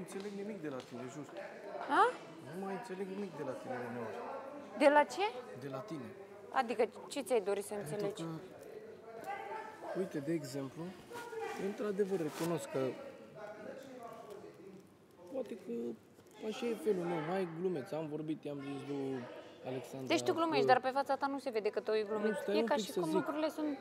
înțeleg nimic de la tine, jur. A? Nu mai înțeleg nimic de la tine uneori. De la ce? De la tine. Adică ce ți-ai dorit să înțelegi? Pentru că, uite, de exemplu, într-adevăr recunosc că poate că așa e felul meu, mai glumeț. Am vorbit, i-am zis lui Alexandra. Deci tu glumești, dar pe fața ta nu se vede că tu e glumit. stai E un ca pic și să cum zic. lucrurile sunt...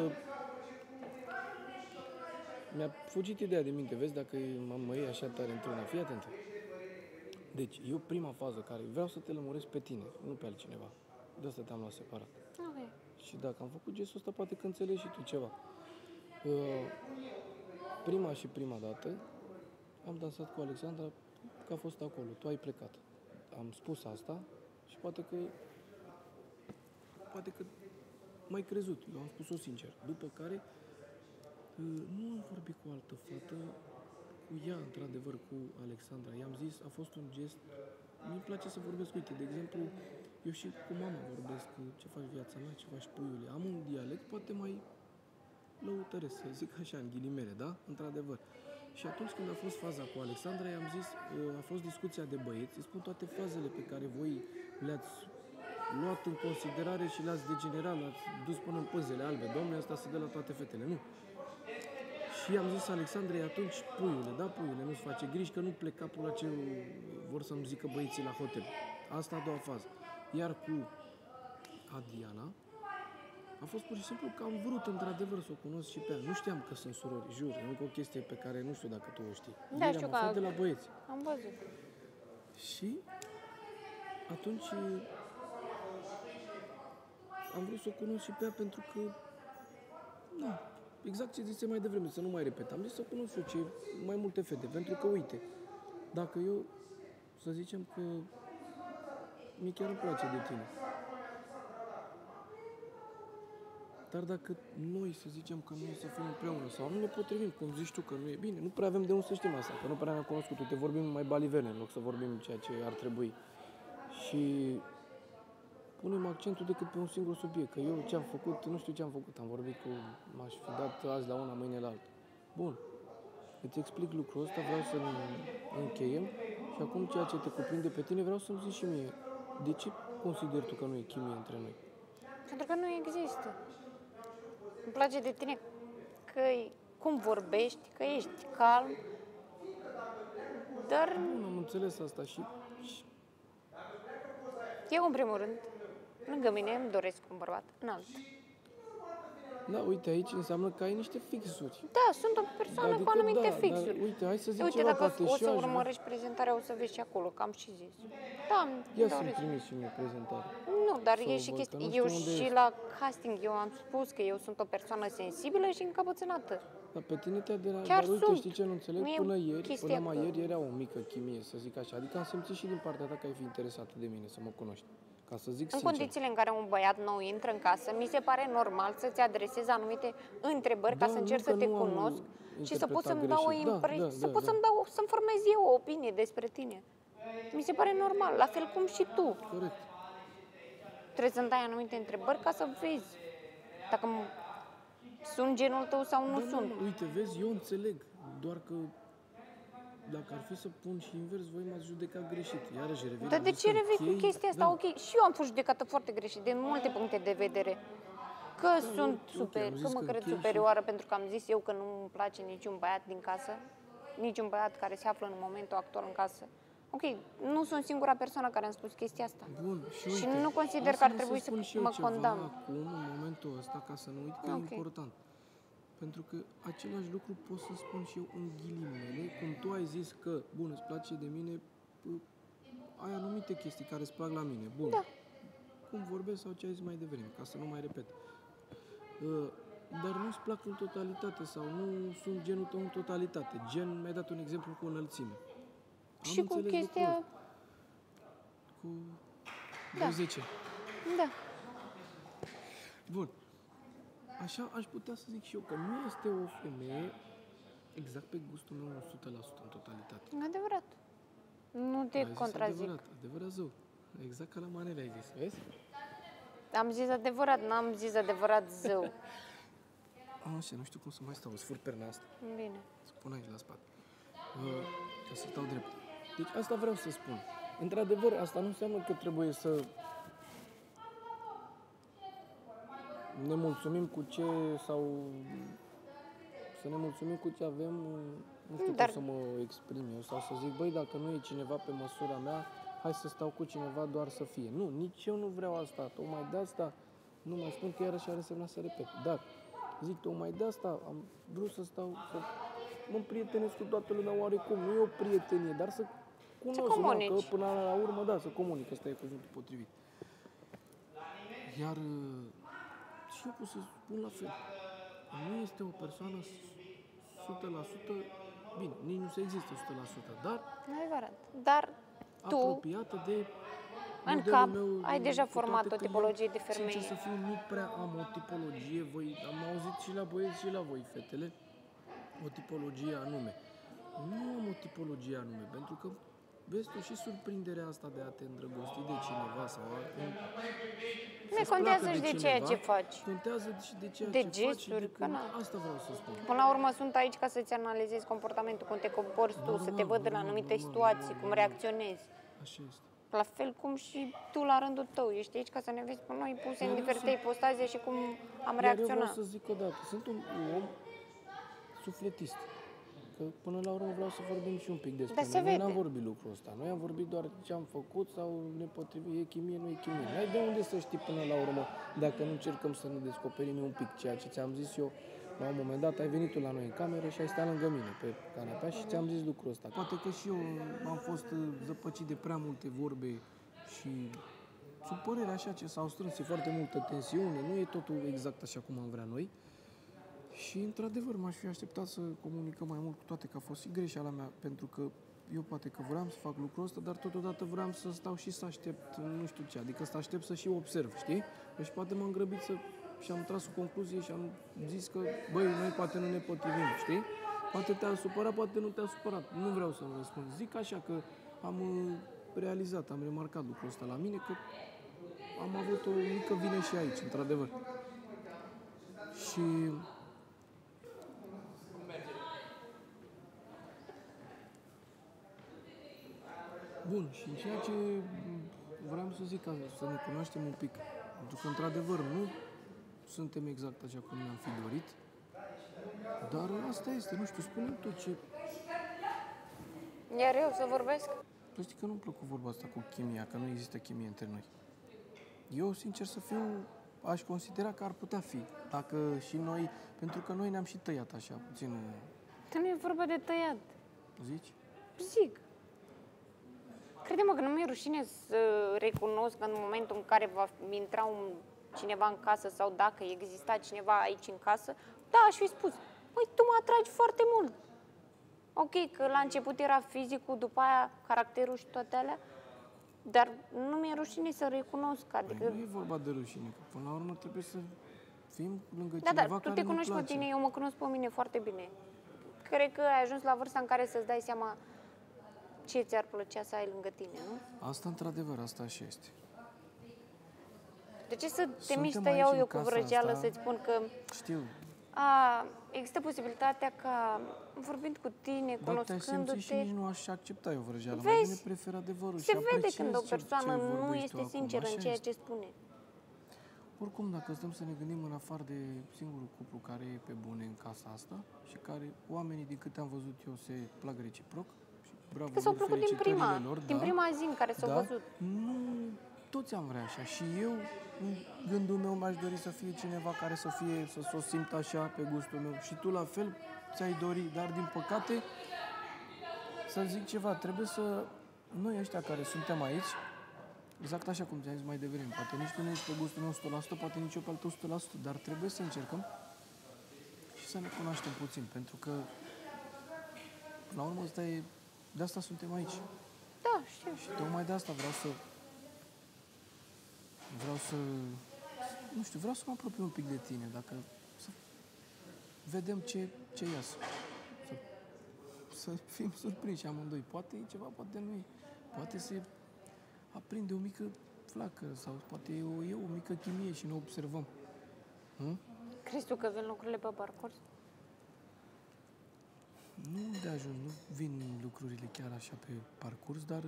Mi-a fugit ideea de minte, vezi, dacă mă iei așa tare într-una, fii atentă. Deci, eu prima fază care vreau să te lămuresc pe tine, nu pe altcineva. De asta te-am luat separat. Okay. Și dacă am făcut gestul ăsta, poate că înțelegi și tu ceva. Prima dată am dansat cu Alexandra că a fost acolo, tu ai plecat. Am spus asta și poate că m-ai crezut, eu am spus-o sincer. După care nu am vorbit cu o altă fată, cu ea, într-adevăr, cu Alexandra. I-am zis, a fost un gest, mi-mi place să vorbesc, uite, de exemplu, eu și cu mama vorbesc, ce faci viața mea, ce faci puiule. Am un dialect poate mai lăutăresc, să zic așa, în ghilimele, da? Într-adevăr. Și atunci când a fost faza cu Alexandra, i-am zis, a fost discuția de băieți, îi spun toate fazele pe care voi le-ați luat în considerare și le-ați degenerat, le-ați dus până în pânzele albe. Dom'le, asta se dă la toate fetele, nu? Și i-am zis Alexandrei atunci, puiule, da, puiule, nu-ți face griji că nu plec capul la ce vor să-mi zică băieții la hotel. Asta a doua fază. Iar cu Adiana, a fost pur și simplu că am vrut într-adevăr să o cunosc și pe ea. Nu știam că sunt surori, jur, e încă o chestie pe care nu știu dacă tu o știi. Da, ieri știu am că aflat de la băieți. am văzut. Și atunci am vrut să o cunosc și pe ea pentru că, nu, exact ce zise mai devreme, să nu mai repet. Am zis să cunosc eu mai multe fete, pentru că, uite, dacă eu, să zicem că mie chiar îmi place de tine. Dar dacă noi, să zicem că nu e să fim împreună sau nu ne potrivim, cum zici tu, că nu e bine, nu prea avem de unde să știm asta, că nu prea ne-am cunoscut. Te vorbim mai baliverne în loc să vorbim ceea ce ar trebui. Și punem accentul decât pe un singur subiect, că eu ce-am făcut, nu știu ce am făcut. Am vorbit cu, m-aș fi dat azi la una, mâine la alta. Bun, îți explic lucrul ăsta, vreau să încheiem și acum ceea ce te cuprinde pe tine vreau să-mi zici și mie. De ce consideri tu că nu e chimie între noi? Pentru că nu există. Îmi place de tine că cum vorbești, că ești calm, dar Nu am înțeles asta și eu, în primul rând, lângă mine îmi doresc un bărbat înalt. da, uite, aici înseamnă că ai niște fixuri. Da, sunt o persoană cu anumite fixuri. Dar, uite, hai să zic Uite, ceva, dacă poate o și să eu aș vrea. urmărești prezentarea, o să vezi și acolo, că am și zis. Da, îmi Ia să-mi doresc. trimis și mie prezentare. Nu, dar Să e o și văd, chestia. că nu Eu știu unde și ești. la casting, eu am spus că eu sunt o persoană sensibilă și încăpățânată. Dar pe tine te-a deranjat, Chiar dar uite, sunt. știi ce nu înțeleg? Nu e Până ieri, chestia până mai că- ieri era o mică chimie, să zic așa. Adică am simțit și din partea ta că ai fi interesată de mine, să mă cunoști. Ca să zic În sincer. condițiile în care un băiat nou intră în casă, mi se pare normal să-ți adresezi anumite întrebări ca Da, să nu încerc că să te nu am cunosc și să pot interpretat să-mi dau o greșit. Da, impresie, da, să da, pot da. să-mi formez eu o opinie despre tine. Mi se pare normal, la fel cum și tu. Corect. Trebuie să-mi dai anumite întrebări ca să vezi dacă sunt genul tău sau nu Da, sunt. nu, uite, vezi, eu înțeleg, doar că dacă ar fi să pun și invers, voi m-ați judecat greșit. Iarăși revin. Dar am de zis ce că revii cu închei, chestia asta? da. Ok, și eu am fost judecată foarte greșit, din multe puncte de vedere. Că sunt ok, super, am zis că mă că cred închei și- superioară pentru că am zis eu că nu îmi place niciun băiat din casă, niciun băiat care se află în momentul actual în casă. Ok, nu sunt singura persoană care am spus chestia asta. Bun, și Și uite, nu consider că ar lasă-mă trebui spun să și eu mă ceva condamn. acum, în momentul ăsta, ca să nu uit că Ok. e important. Pentru că același lucru pot să spun și eu în ghilimele, cum tu ai zis că, bun, îți place de mine, ai anumite chestii care îți plac la mine, bun. Da. Cum vorbesc sau ce ai zis mai devreme, ca să nu mai repet. Dar nu-ți plac în totalitate sau nu sunt genul tău în totalitate. Gen, mi-ai dat un exemplu cu înălțime. Am Și cu înțeles chestia... lucrul ăsta. Cu Da. 10. Da. Bun. Așa aș putea să zic și eu că nu este o femeie exact pe gustul meu 100% în totalitate. Adevărat. Nu te Ai zis contrazic. adevărat zău. Exact ca la manele ai zis, vezi? Am zis adevărat, n-am zis adevărat zău. Așa, nu știu cum să mai stau, îți fur perna asta. Bine. Spun aici la spate. ca să stau drept. Deci asta vreau să spun. Într-adevăr, asta nu înseamnă că trebuie să ne mulțumim cu ce sau să ne mulțumim cu ce avem, nu știu cum să mă exprim eu, sau să zic, băi, dacă nu e cineva pe măsura mea, hai să stau cu cineva doar să fie. Nu, nici eu nu vreau asta. Tocmai de asta, nu mai spun că iarăși ar însemna să repet, dar zic, tocmai de asta am vrut să stau, să mă împrietenesc cu toată lumea oarecum. Nu e o prietenie, dar să cunosc, că până la urmă, da, să comunic, ăsta e cuvântul potrivit. Iar și eu pot să spun la fel. Nu este o persoană 100%, bine, nici nu se există 100%, dar adevărat. Dar tu, apropiată de în cap, meu, ai deja format o tipologie de femeie. Sincer să fiu, nu prea am o tipologie, am auzit și la băieți și la voi, fetele, o tipologie anume. Nu am o tipologie anume, pentru că vezi tu și surprinderea asta de a te îndrăgosti de cineva sau nu contează și de ceea ce faci. Contează și de ceea de ce gesturi, faci. Asta vreau să spun. Până la urmă sunt aici ca să-ți analizezi comportamentul, cum te comporți tu, să te văd în anumite situații, cum reacționezi. Așa este. La fel cum și tu la rândul tău. Ești aici ca să ne vezi pe noi puse în diferite ipostaze și cum am reacționat. Eu vreau să zic o dată, sunt un om sufletist. Că până la urmă vreau să vorbim și un pic despre noi. Noi n-am vorbit lucrul ăsta. Noi am vorbit doar ce am făcut sau nepotrivit, e chimie, nu e chimie. N-ai de unde să știi până la urmă dacă nu încercăm să ne descoperim un pic ceea ce ți-am zis eu. La un moment dat ai venit tu la noi în cameră și ai stat lângă mine pe canapea și ți-am zis lucrul ăsta. Poate că și eu am fost zăpăcit de prea multe vorbe și supărere așa ce s-au strâns, e foarte multă tensiune, nu e totul exact așa cum am vrea noi. Și, într-adevăr, m-aș fi așteptat să comunicăm mai mult, cu toate că a fost și greșeala mea, pentru că eu poate că vreau să fac lucrul ăsta, dar totodată vreau să stau și să aștept, nu știu ce, adică să aștept să și observ, știi? Deci poate m-am grăbit și am tras o concluzie și am zis că, băi, noi poate nu ne potrivim, știi? Poate te-a supărat, poate nu te-a supărat, nu vreau să-mi răspund. Zic așa că am realizat, am remarcat lucrul ăsta la mine, că am avut o mică vină și aici, într-adevăr. Și bun, și în ceea ce vreau să zic, să ne cunoaștem un pic, pentru că, într-adevăr, nu suntem exact așa cum ne-am fi dorit, dar asta este, nu știu, spune-mi tu ce... Iar eu să vorbesc? Tu știi că nu-mi plăcut vorba asta cu chimia, că nu există chimie între noi. Eu, sincer să fiu, aș considera că ar putea fi, dacă și noi, pentru că noi ne-am și tăiat așa, puțin... Nu e vorba de tăiat. Zici? Zic. Crede-mă că nu mi-e rușine să recunosc că în momentul în care va intra cineva în casă sau dacă exista cineva aici în casă, da, aș fi spus, păi, tu mă atragi foarte mult. Ok, că la început era fizicul, după aia caracterul și toate alea, dar nu mi-e rușine să recunosc. Adică... Păi nu e vorba de rușine, că până la urmă trebuie să fim lângă cineva care ne place. Da, dar tu te cunoști pe tine, eu mă cunosc pe mine foarte bine. Cred că ai ajuns la vârsta în care să-ți dai seama ce ți-ar plăcea să ai lângă tine, nu? Asta, într-adevăr, asta și este. De ce să te miști să iau eu cu vrăjeală să-ți spun că... Știu. Există posibilitatea ca, vorbind cu tine, cunoscându-te... Dar și nici nu aș accepta eu vrăjeală. Vezi? Mai bine prefer adevărul. Se vede când o persoană nu este sinceră în ceea ce spune. Oricum, dacă stăm să ne gândim în afară de singurul cuplu care e pe bune în casa asta și care oamenii, din câte am văzut eu, se plac reciproc, și bravo, că s-au plăcut din prima zi în care s-au văzut. Nu, toți am vrea așa. Și eu, în gândul meu, mi-aș dori să fie cineva care să o simt așa pe gustul meu. Și tu la fel ți-ai dori, dar din păcate, să zic ceva, trebuie să, noi ăștia care suntem aici, exact așa cum ți-am zis mai devreme, poate nici tu nu ești pe gustul meu 100%, poate nici eu pe al tău 100%, dar trebuie să încercăm și să ne cunoaștem puțin, pentru că, la urmă, de asta suntem aici. Da, știu. Și tocmai de asta vreau să, nu știu, vreau să mă apropii un pic de tine, dacă să vedem ce iasă. Să fim surprinși amândoi. Poate e ceva, poate nu e. Poate se aprinde o mică flacă sau poate e o mică chimie și ne observăm. Crezi tu că vin lucrurile pe parcurs? Nu de ajuns, nu vin lucrurile chiar așa pe parcurs, dar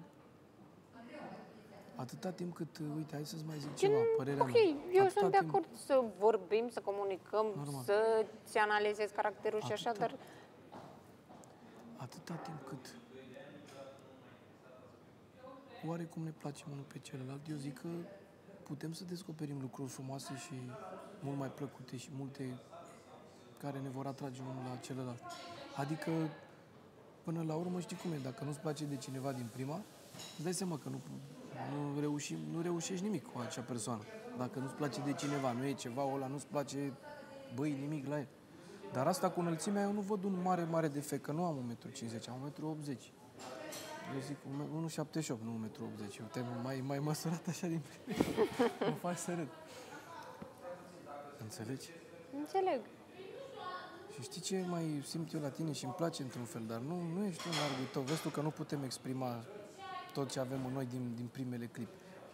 atâta timp cât, uite, hai să-ți mai zic ceva, părerea Ok, mea. eu Atâta sunt de timp- acord să vorbim, să comunicăm, Normal. să-ți analizezi caracterul și așa, Atâta. dar Atâta timp cât oarecum ne placem unul pe celălalt, eu zic că putem să descoperim lucruri frumoase și mult mai plăcute și multe care ne vor atrage unul la celălalt. Adică, până la urmă, știi cum e, dacă nu-ți place de cineva din prima, îți dai seama că nu reușești nimic cu acea persoană. Dacă nu-ți place de cineva, nu e ceva, ăla nu-ți place, băi, nimic la el. Dar asta cu înălțimea, eu nu văd un mare defect, că nu am 1,50 m, am 1,80 m. Eu zic 1,78 m, nu 1,80 m. Eu te-ai mai măsurat așa din prima. Mă faci să râd. Înțelegi? înțeleg. Și știi ce mai simt eu la tine și îmi place într-un fel, dar nu ești un largul tău. Vezi tu că nu putem exprima tot ce avem în noi din primele clip.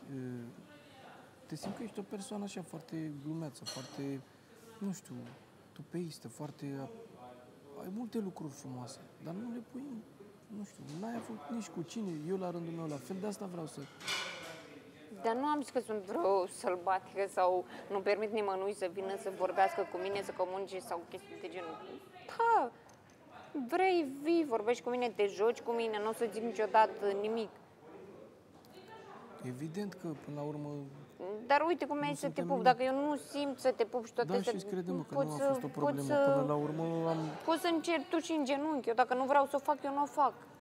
Te simt că ești o persoană așa foarte glumeață, foarte, nu știu, tupeistă, foarte... Ai multe lucruri frumoase, dar nu le pui, nu știu, n-ai avut nici cu cine. Eu la rândul meu la fel, de asta vreau să... Dar nu am zis că sunt vreo sălbatică sau nu permit nimănui să vină să vorbească cu mine, să comunice sau chestii de genul. Da, vrei, vii, vorbești cu mine, te joci cu mine, nu o să zic niciodată nimic. Evident că, până la urmă, Dar uite cum ai să te suntem pup, nimic. dacă eu nu simt să te pup și toate da, astea, și crede-mă că poți nu a să- fost o poți problemă. să- Până la urmă am... Poți să încerci tu și în genunchi, eu dacă nu vreau să o fac, eu nu o fac.